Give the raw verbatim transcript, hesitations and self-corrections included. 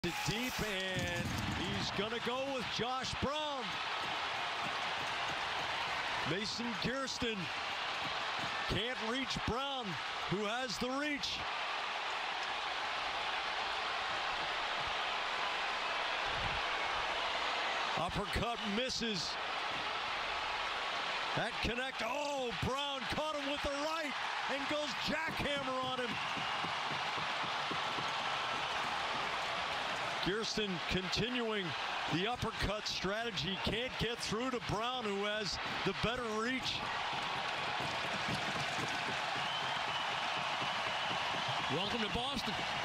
Deep, and he's gonna go with Josh Brown. Mason Geertsen can't reach Brown, who has the reach. Uppercut misses. That connect. Oh, Brown caught him with the right and goes jackhammer on him. Geertsen continuing the uppercut strategy, can't get through to Brown, who has the better reach. Welcome to Boston.